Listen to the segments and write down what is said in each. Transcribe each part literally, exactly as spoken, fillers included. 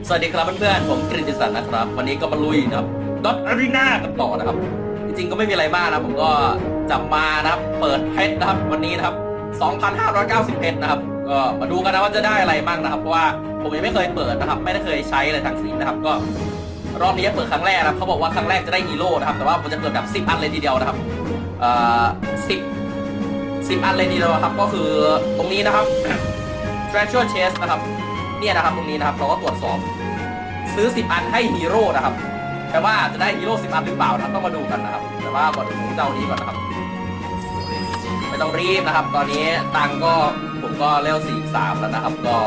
สวัสดีครับเพื่อนๆผมกฤษสันนะครับวันนี้ก็มาลุยนะครับดอทอารีนากันต่อนะครับจริงๆก็ไม่มีอะไรมากนะผมก็จับมานะครับเปิดเพชรนะครับวันนี้นะครับ สองพันห้าร้อยเก้าสิบ เพชรนะครับก็มาดูกันนะว่าจะได้อะไรบ้างนะครับเพราะว่าผมยังไม่เคยเปิดนะครับไม่ได้เคยใช้อะไรทั้งสิ้นนะครับก็รอบนี้เปิดครั้งแรกนะครับเขาบอกว่าครั้งแรกจะได้ฮีโร่นะครับแต่ว่าผมจะเปิดแบบสิบอันเลยทีเดียวนะครับเอ่อสิบ สิบอันเลยทีเดียวครับก็คือตรงนี้นะครับ treasure chest นะครับเนี่ยนะครับตรงนี้นะครับเราก็ตรวจสอบซื้อสิบอันให้ฮีโร่นะครับแต่ว่าจะได้ฮีโร่สิบอันหรือเปล่านะครับต้องมาดูกันนะครับแต่ว่าก่อนผมจะเอานี้ก่อนนะครับไม่ต้องรีบนะครับตอนนี้ตังก็ผมก็เลเวลสี่สามแล้วนะครับก็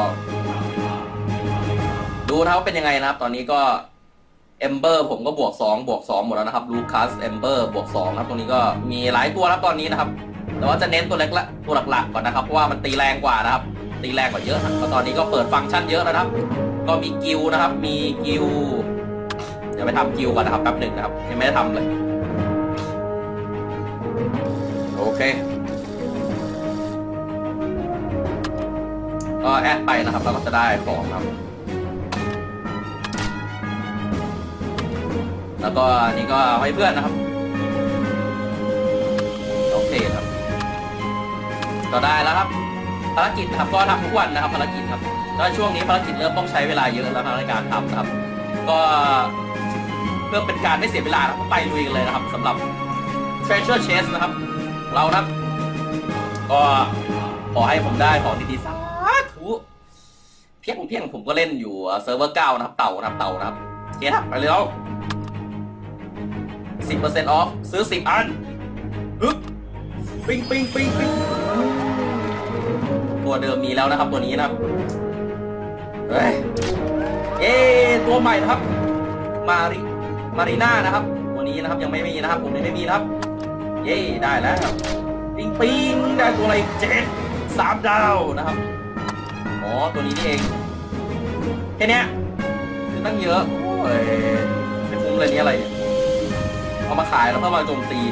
ดูนะว่าเป็นยังไงนะครับตอนนี้ก็เอมเบอร์ผมก็บวกสองบวกสองหมดแล้วนะครับลูคัสเอมเบอร์บวกสองครับตรงนี้ก็มีหลายตัวแล้วตอนนี้นะครับแต่ว่าจะเน้นตัวเล็กละตัวหลักๆก่อนนะครับเพราะว่ามันตีแรงกว่านะครับตีแรงกว่าเยอะก็ตอนนี้ก็เปิดฟังก์ชันเยอะแล้วนะครับก็มีกิลนะครับมีกิลเดี๋ยวไปทำกิลก่อนนะครับแป๊บหนึ่งนะครับยังไม่ได้ทำเลยโอเคก็แอดไปนะครับเราก็จะได้ของครับแล้วก็นี่ก็ให้เพื่อนนะครับโอเคครับก็ได้แล้วครับภารกิจนะครับก็ทำทุกวันนะครับภารกิจครับก็ช่วงนี้ภารกิจเริ่มต้องใช้เวลาเยอะแล้วในการทำนะครับก็เพื่อเป็นการไม่เสียเวลาเราไปลุยกันเลยนะครับสำหรับ treasure chest นะครับเรานะครับก็ขอให้ผมได้ของดีๆสาธุเพียงเพียงผมก็เล่นอยู่เซิร์ฟเวอร์เก้านะครับเต่านะครับเต่านะครับเก็บไปเลยแล้ว สิบเปอร์เซ็นต์ off ซื้อสิบอันฮึบปิ้งปิ้งปิ้งปิ้งตัวเดิมมีแล้วนะครับตัวนี้นะครับเฮ้ยเอ๊ตัวใหม่นะครับมาริมารีน่านะครับตัวนี้นะครับยังไม่มีนะครับผมยังไม่มีนะครับเย้ได้แล้วปิ้งปิ้งได้ตัวอะไรเจ็ดสามดาวนะครับอ๋อตัวนี้นี่เองแค่นี้คือตั้งเยอะโอ้ยไม่คุ้มเลยนี่อะไรเนี่ยเอามาขายแล้วเพื่อมาโจมตี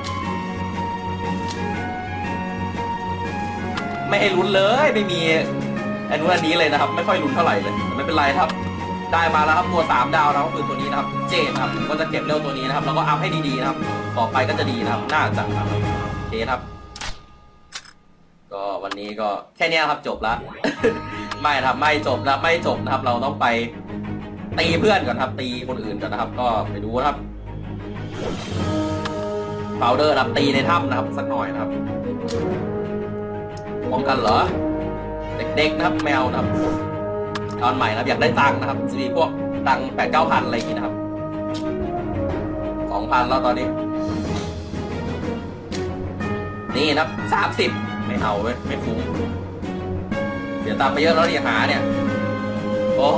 ไม่ให้ลุ้นเลยไม่มีอันนู้นอันนี้เลยนะครับไม่ค่อยลุ้นเท่าไหร่เลยไม่เป็นไรครับได้มาแล้วครับตัวสามดาวนะก็คือตัวนี้นะครับเจมครับผมก็จะเก็บเร็วตัวนี้นะครับแล้วก็อัพให้ดีๆนะครับต่อไปก็จะดีนะครับน่าจะครับโอเคครับก็วันนี้ก็แค่นี้ครับจบแล้ว ไม่ครับไม่จบนะไม่จบนะครับเราต้องไปตีเพื่อนก่อนครับตีคนอื่นก่อนนะครับก็ไปดูนะครับพาวเดอร์รับตีในถ้ำนะครับสักหน่อยนะครับป้องกันเหรอเด็กๆนะครับแมวนะครับตอนใหม่นะครับอยากได้ตังค์นะครับจะมีพวกตังค์แปดเก้าพันอะไรอย่างนี้นะครับสองพันแล้วตอนนี้นี่นะครับสามสิบไม่เอาเว้ยไม่คุ้มเสียตังค์ไปเยอะแล้วที่หาเนี่ยโอ้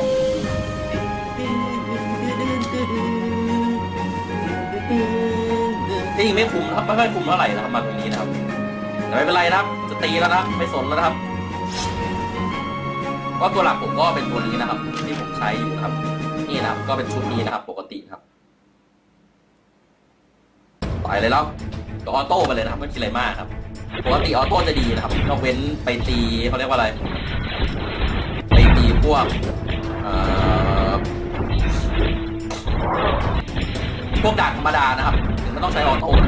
ที่ไม่คุ้มครับไม่ค่อยคุ้มเท่าไหร่นะครับมาตรงนี้นะครับแต่ไม่เป็นไรนะครับจะตีแล้วนะไม่สนแล้วนะครับก็ตัวหลักผมก็เป็นตัวนี้นะครับที่ผมใช้อยู่นะครับนี่นะครับก็เป็นชุดนี้นะครับปกติครับไปเลยแล้วก็ออโต้ไปเลยนะครับไม่คิดอะไรมากครับปกติออโต้จะดีนะครับนอกเว้นไปตีเขาเรียกว่าอะไรไปตีพวกพวกด่านธรรมดานะครับถึงไม่ต้องใช้ออโต้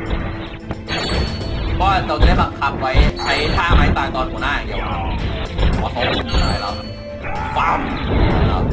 เพราะเราจะได้บังคับไว้ใช้ท่าไม้ตายตอนหัวหน้าอย่างเดียวออโต้ได้แล้วปั๊มครับ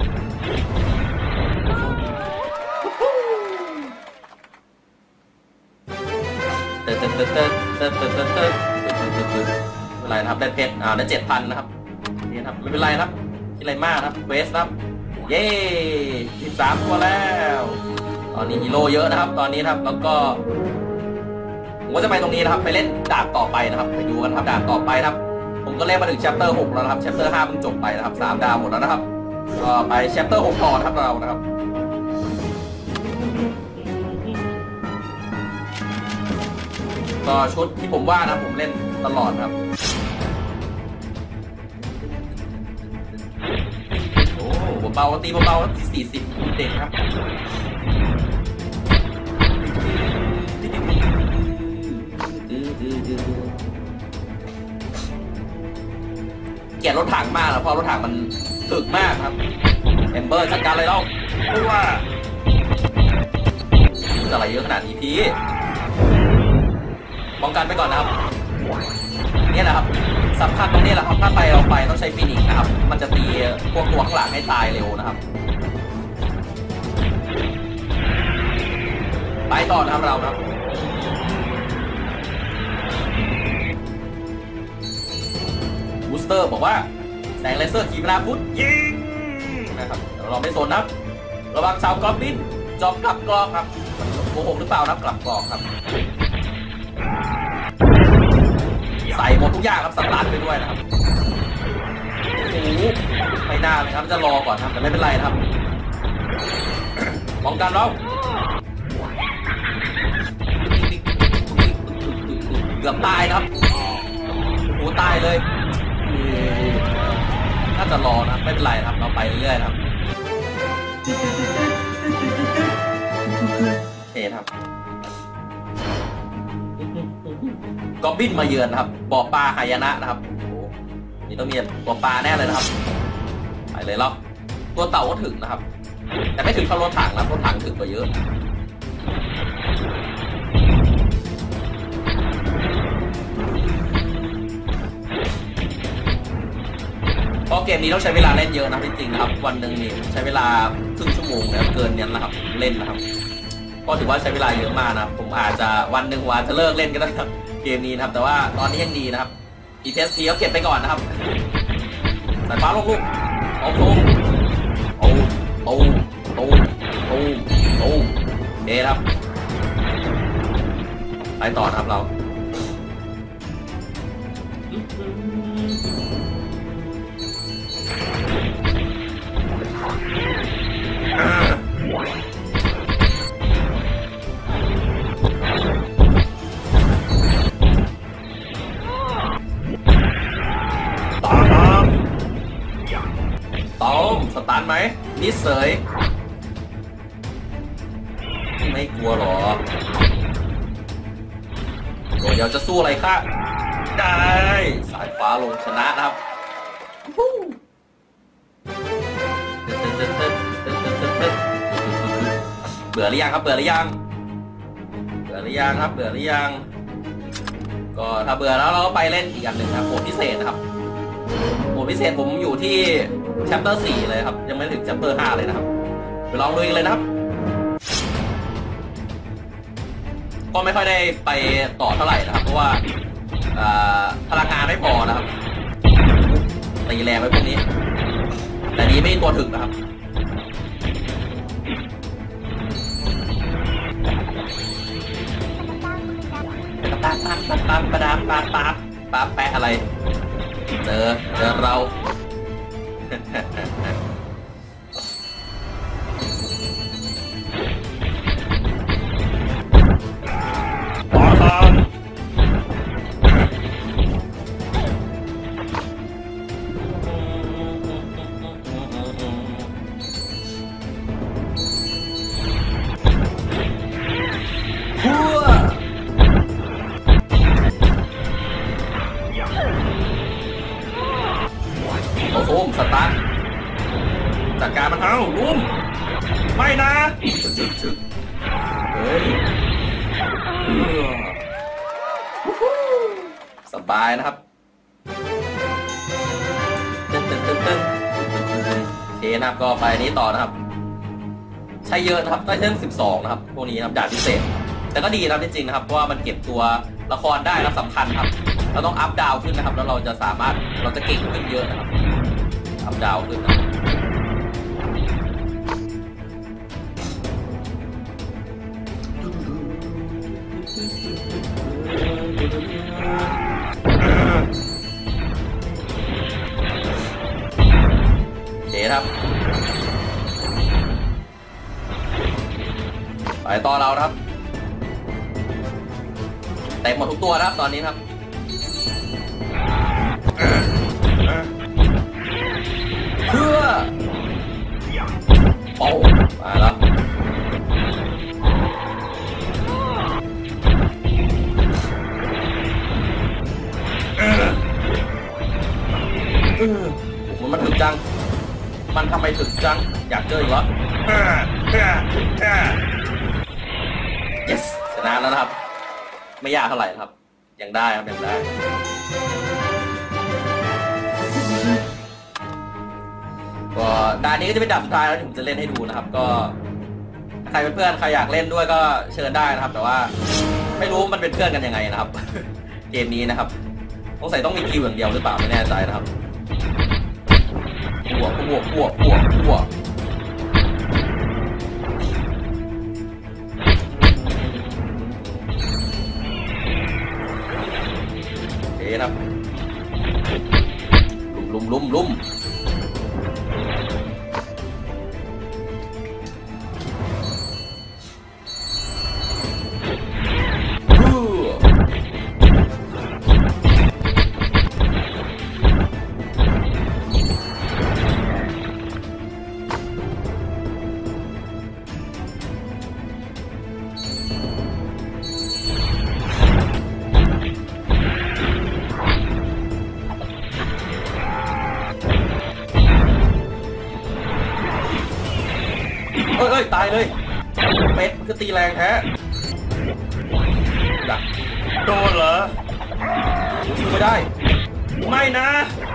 เติร์ดเติร์ดเติร์ดเติร์ดเติร์ดเติร์ดเติร์ดเติร์ดไม่เป็นไรนะครับได้เพชรอ่าได้เจ็ดพันนะครับนี่ครับไม่เป็นไรนะครับคิดอะไรมากนะครับเวสครับเย้สิบสามตัวแล้วตอนนี้ฮีโร่เยอะนะครับตอนนี้นะครับแล้วก็ผมก็จะไปตรงนี้นะครับไปเล่นด่านต่อไปนะครับไปดูกันครับด่านต่อไปครับผมก็เล่นมาถึง chapter หกแล้วนะครับ chapter ห้าเพิ่งจบไปนะครับสามดาวหมดแล้วนะครับก็ไป chapter หกต่อนะครับเรานะครับก็ชุดที่ผมว่านะผมเล่นตลอดครับโอ้เบาๆตีเบาๆที่สี่สิบเด็กครับเกลียดรถถังมากแล้วเพราะรถถังมันถึกมากครับเอมเบอร์จัดการเลยเราเพราะว่าจะอะไรเยอะขนาดนี้พี่ป้องกันไปก่อนนะครับนี่แหละครับสำคัญตรงนี้แหละครับถ้าไปเราไปต้องใช้ฟินิกนะครับมันจะตีพวกตัวข้างหลังให้ตายเร็วนะครับไปต่อนะครับเราครับบูสเตอร์บอกว่าแสงเลเซอร์ขีปนาวุธยิงนะครับเราไม่สนนะครับระวังชาวกอบลินจอมกลับกรอกครับโกหกหรือเปล่านะกลับกรอกครับใส่หมดทุกอย่างครับสตาร์ทไปด้วยนะครับโอ้โหไม่น่าเลยครับจะรอก่อนครับแต่ไม่เป็นไรครับป้องกันเราเกือบตายครับโอ้ตายเลยน่าจะรอนะไม่เป็นไรครับเราไปเรื่อยๆครับโอเคครับก็บินมาเยือนครับบ่อปลาหายนะนะครับโอ้นี่ต้องมีบ่อปลาแน่เลยนะครับไปเลยแล้วตัวเต่าก็ถึงนะครับแต่ไม่ถึงเท่ารถถังนะรถถังถึงกว่าเยอะเพราะเกมนี้ต้องใช้เวลาเล่นเยอะนะจริงๆนะครับวันหนึ่งนี่ใช้เวลาครึ่งชั่วโมงนะเกินนี้นะครับเล่นนะครับก็ถือว่าใช้เวลาเยอะมากนะผมอาจจะวันหนึ่งวันจะเลิกเล่นก็ได้ครับเกมนี้นะครับแต่ว่าตอนนี้ยังดีนะครับ อี ที เอส พี เขาเก็บไปก่อนนะครับสายฟ้าลงลูกเอาโต้โอ้โต้โต้โต้โต้เอครับไปต่อนะครับเราสตาร์ทไหมนิสเสยไม่กลัวหรอเดี๋ยวจะสู้อะไรค่ะได้สายฟ้าลงชนะนะครับเบื่อหรือยังครับเบื่อหรือยังเบื่อหรือยังครับเบื่อหรือยังก็ถ้าเบื่อแล้วเราก็ไปเล่นอีกอันหนึ่งครับโหมดพิเศษนะครับโหมดพิเศษผมอยู่ที่แชปเตอร์สี่เลยครับยังไม่ถึงแชปเตอร์ห้าเลยนะครับไปลองดูกันเลยนะครับก็ไม่ค่อยได้ไปต่อเท่าไหร่นะครับเพราะว่าพลังงานไม่พอนะครับตีแรงไว้พวกนี้แต่นี้ไม่ตัวถึงนะครับปั๊บปั๊บปั๊บปั๊บปั๊บปั๊บปั๊บปั๊บแปะอะไรเจอเจอเราต่อทางโอ้โหสตาร์ทจัดการมันเท้าลุมไม่นะเฮ้ยสบายนะครับตึ้งตึ้งตึ้งตึ้งโอเคนะครับก็ไปนี้ต่อนะครับใช้เยอะนะครับได้เรื่องสิบสองนะครับพวกนี้นะครับด่านพิเศษแต่ก็ดีนะครับจริงๆนะครับเพราะว่ามันเก็บตัวละครได้และสำคัญครับเราต้องอัพดาวขึ้นนะครับแล้วเราจะสามารถเราจะเก่งขึ้นเยอะนะครับอัพดาวขึ้นนะโอเคครับไปต่อเราครับเต็มหมดทุกตัวนะครับตอนนี้ครับเพื่อโอ้มาแล้วโอ้โหมันถึงจังมันทำไมถึงจังอยากเจออีกเหรอ yes ชนะแล้วนะครับไม่ยากเท่าไหร่ครับยังได้ครับยังได้ก็ด่านนี้ก็จะเป็นด่านสุดท้ายแล้วที่ผมจะเล่นให้ดูนะครับก็ใครเป็นเพื่อนใครอยากเล่นด้วยก็เชิญได้นะครับแต่ว่าไม่รู้มันเป็นเพื่อนกันยังไงนะครับ เกมนี้นะครับสงสัยต้องมีคิวอย่างเดียวหรือเปล่าไม่แน่ใจนะครับพวกพวกพวกพวกพวกเอ๊ะครับลุ่มลุ่มลุ่มเอ้ยตายเลยเป็ดมันคือตีแรงแท้ดักโดนเหรอสู้ไม่ได้ไม่นะ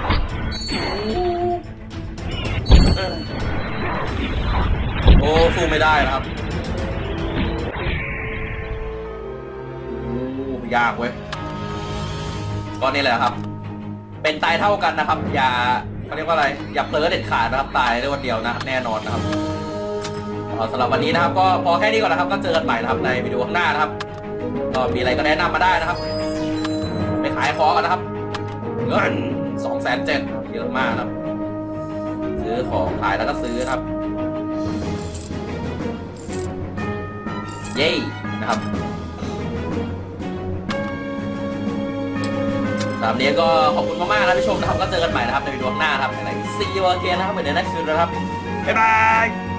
โอ้สู้ไม่ได้นะครับโอ้ยากเว้ยก็นี่แหละครับเป็นตายเท่ากันนะครับอย่าเขาเรียกว่าอะไรอย่าเผลอเด็ดขาดนะครับตายได้วันเดียวนะแน่นอนนะครับสำหรับวันนี้นะครับก็พอแค่นี้ก่อนนะครับก็เจอกันใหม่นะครับในวิดีโอข้างหน้านะครับก็มีอะไรก็แนะนำมาได้นะครับไปขายของกันนะครับเงินสองแสนเจ็ดเยอะมากครับซื้อของขายแล้วก็ซื้อครับเย้นะครับสำหรับนี้ก็ขอบคุณมากๆนะที่ชมนะครับก็เจอกันใหม่นะครับในวิดีโอข้างหน้าครับใน See you again นะครับเหมือนใน next video นะครับบ๊ายบาย